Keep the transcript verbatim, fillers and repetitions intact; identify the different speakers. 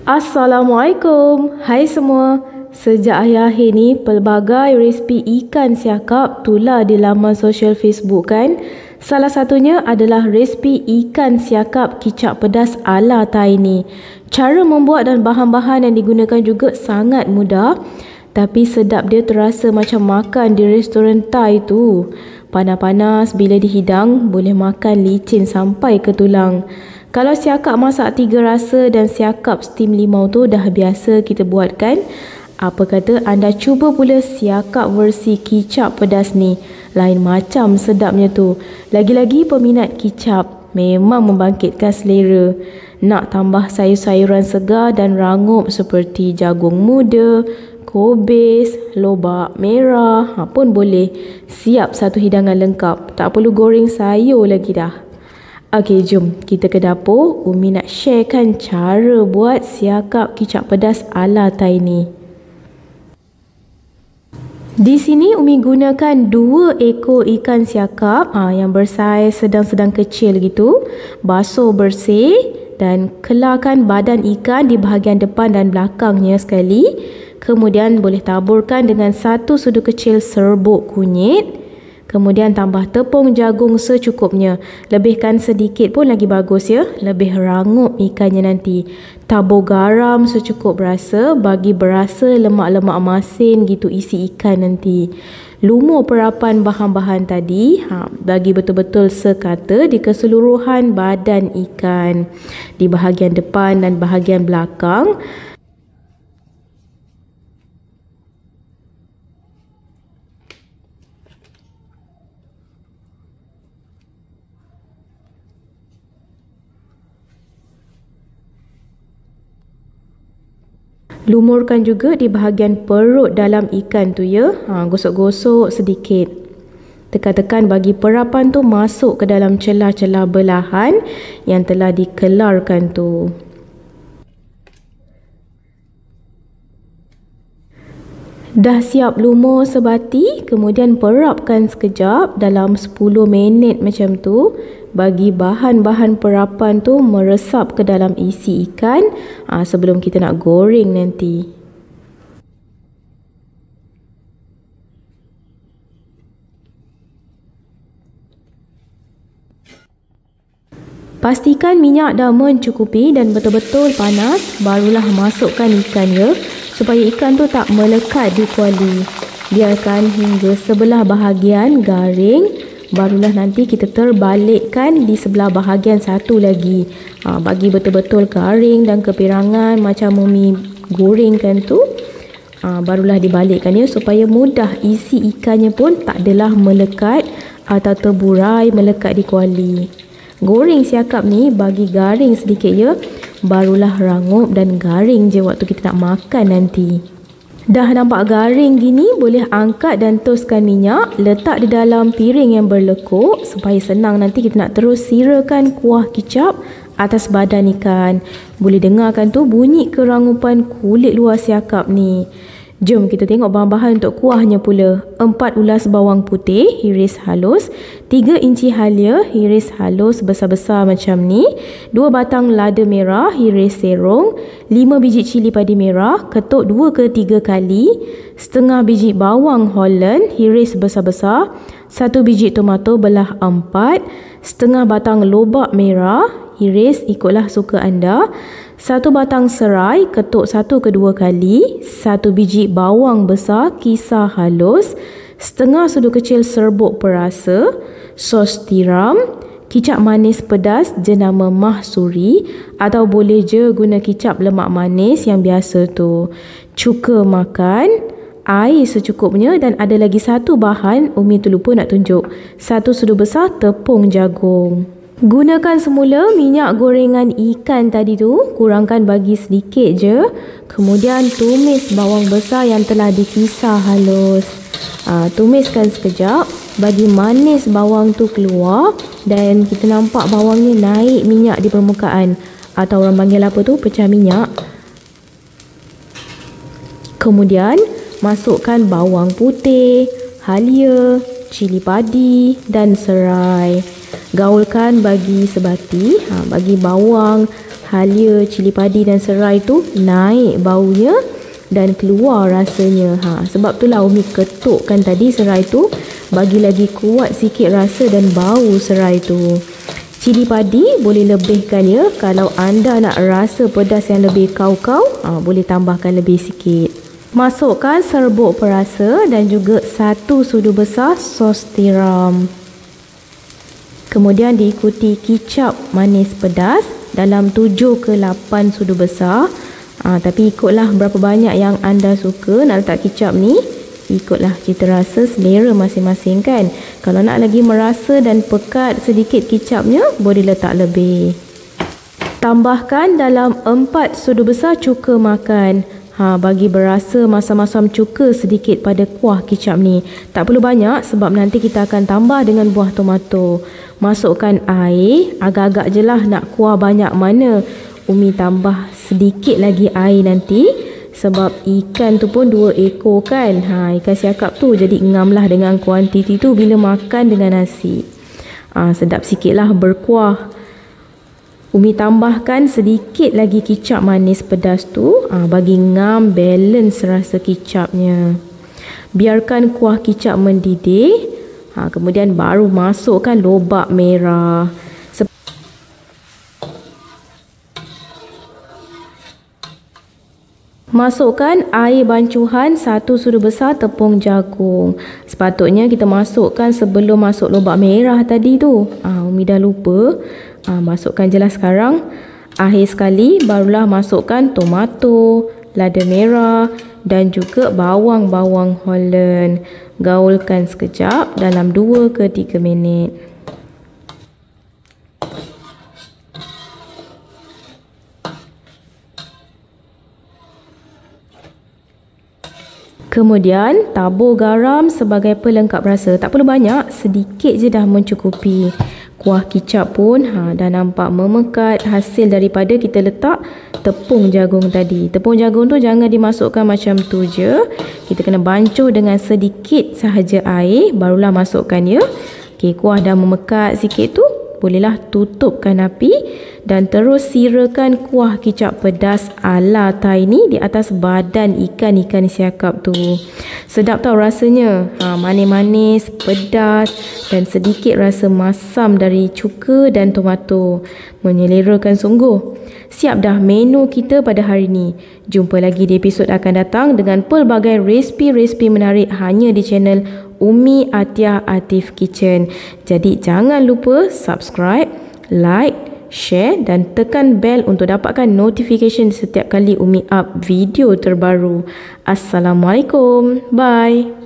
Speaker 1: Assalamualaikum. Hai semua. Sejak akhir-akhir ni, pelbagai resipi ikan siakap tular di laman sosial Facebook kan. Salah satunya adalah resipi ikan siakap kicap pedas ala Thai ni. Cara membuat dan bahan-bahan yang digunakan juga sangat mudah. Tapi sedap dia terasa macam makan di restoran Thai tu. Panas-panas bila dihidang, boleh makan licin sampai ke tulang. Kalau siakap masak tiga rasa dan siakap steam limau tu dah biasa kita buat kan? Apa kata anda cuba pula siakap versi kicap pedas ni. Lain macam sedapnya tu. Lagi-lagi peminat kicap memang membangkitkan selera. Nak tambah sayur-sayuran segar dan rangup seperti jagung muda, kobis, lobak merah ha, pun boleh. Siap satu hidangan lengkap. Tak perlu goreng sayur lagi dah. Okey, jom kita ke dapur. Umi nak sharekan cara buat siakap kicap pedas ala Thai ni. Di sini Umi gunakan dua ekor ikan siakap ha, yang bersaiz sedang-sedang kecil gitu. Basuh bersih dan kelarkan badan ikan di bahagian depan dan belakangnya sekali. Kemudian boleh taburkan dengan satu sudu kecil serbuk kunyit. Kemudian tambah tepung jagung secukupnya. Lebihkan sedikit pun lagi bagus ya. Lebih rangup ikannya nanti. Tabur garam secukup rasa. Bagi berasa lemak-lemak masin gitu isi ikan nanti. Lumur perapan bahan-bahan tadi. Ha, bagi betul-betul sekata di keseluruhan badan ikan. Di bahagian depan dan bahagian belakang. Lumurkan juga di bahagian perut dalam ikan tu ya. Ha, gosok-gosok sedikit. Tekan-tekan bagi perapan tu masuk ke dalam celah-celah belahan yang telah dikelarkan tu. Dah siap lumur sebati, kemudian perapkan sekejap dalam sepuluh minit macam tu. Bagi bahan-bahan perapan tu meresap ke dalam isi ikan aa, sebelum kita nak goreng nanti. Pastikan minyak dah mencukupi dan betul-betul panas, barulah masukkan ikan ya, supaya ikan tu tak melekat di kuali. Biarkan hingga sebelah bahagian garing. Barulah nanti kita terbalikkan di sebelah bahagian satu lagi. Ha, bagi betul-betul garing dan kepirangan macam Umi gorengkan tu. Ha, barulah dibalikkan ya supaya mudah isi ikannya pun tak adalah melekat atau terburai melekat di kuali. Goreng siakap ni bagi garing sedikit ya. Barulah rangup dan garing je waktu kita nak makan nanti. Dah nampak garing gini, boleh angkat dan toskan minyak. Letak di dalam piring yang berlekuk supaya senang nanti kita nak terus sirakan kuah kicap atas badan ikan. Boleh dengarkan tu bunyi kerangupan kulit luar siakap ni. Jom kita tengok bahan-bahan untuk kuahnya pula. empat ulas bawang putih, iris halus. tiga inci halia, iris halus besar-besar macam ni. dua batang lada merah, iris serong. lima biji cili padi merah, ketuk dua ke tiga kali. Setengah biji bawang Holland, iris besar-besar. satu biji tomato belah empat. Setengah batang lobak merah, iris ikutlah suka anda. Satu batang serai, ketuk satu ke dua kali. Satu biji bawang besar, kisar halus. Setengah sudu kecil serbuk perasa. Sos tiram. Kicap manis pedas jenama mahsuri. Atau boleh je guna kicap lemak manis yang biasa tu. Cuka makan. Air secukupnya dan ada lagi satu bahan Umi tu lupa nak tunjuk. Satu sudu besar tepung jagung. Gunakan semula minyak gorengan ikan tadi tu, kurangkan bagi sedikit je. Kemudian tumis bawang besar yang telah dikisar halus. Ha, tumiskan sekejap bagi manis bawang tu keluar dan kita nampak bawangnya naik minyak di permukaan. Atau orang panggil apa tu, pecah minyak. Kemudian masukkan bawang putih, halia, cili padi dan serai. Gaulkan bagi sebati, ha, bagi bawang, halia, cili padi dan serai tu naik baunya dan keluar rasanya. Ha, sebab itulah Umi ketukkan tadi serai tu bagi lagi kuat sikit rasa dan bau serai tu. Cili padi boleh lebihkan ya. Kalau anda nak rasa pedas yang lebih kau-kau, ha, boleh tambahkan lebih sikit. Masukkan serbuk perasa dan juga satu sudu besar sos tiram. Kemudian diikuti kicap manis pedas dalam tujuh ke lapan sudu besar. Ha, tapi ikutlah berapa banyak yang anda suka nak letak kicap ni. Ikutlah cita rasa selera masing-masing kan. Kalau nak lagi merasa dan pekat sedikit kicapnya, boleh letak lebih. Tambahkan dalam empat sudu besar cuka makan. Ha, bagi berasa masam-masam cuka sedikit pada kuah kicap ni. Tak perlu banyak sebab nanti kita akan tambah dengan buah tomato. Masukkan air, agak-agak je lah nak kuah banyak mana. Umi tambah sedikit lagi air nanti. Sebab ikan tu pun dua ekor kan. Ha, ikan siakap tu jadi ngamlah dengan kuantiti tu bila makan dengan nasi. Ha, sedap sikit lah berkuah. Umi tambahkan sedikit lagi kicap manis pedas tu ha, bagi ngam balance rasa kicapnya. Biarkan kuah kicap mendidih. Ha, kemudian baru masukkan lobak merah. Masukkan air bancuhan satu sudu besar tepung jagung. Sepatutnya kita masukkan sebelum masuk lobak merah tadi tu. Ah, Umi dah lupa. Ah, masukkan je lah sekarang. Akhir sekali barulah masukkan tomato, lada merah dan juga bawang-bawang Holland. Gaulkan sekejap dalam dua ke tiga minit. Kemudian tabur garam sebagai pelengkap rasa. Tak perlu banyak, sedikit je dah mencukupi. Kuah kicap pun ha, dah nampak memekat hasil daripada kita letak tepung jagung tadi. Tepung jagung tu jangan dimasukkan macam tu je. Kita kena bancuh dengan sedikit sahaja air, barulah masukkan ya. Okey, kuah dah memekat sikit tu, bolehlah tutupkan api dan terus sirakan kuah kicap pedas ala Thai ni di atas badan ikan-ikan siakap tu. Sedap tau rasanya. Ha, manis-manis, pedas dan sedikit rasa masam dari cuka dan tomato. Menyelerakan sungguh. Siap dah menu kita pada hari ni. Jumpa lagi di episod akan datang dengan pelbagai resipi-resipi menarik hanya di channel Umi Atiyah Atif Kitchen. Jadi jangan lupa subscribe, like, share dan tekan bell untuk dapatkan notification setiap kali Umi up video terbaru. Assalamualaikum. Bye.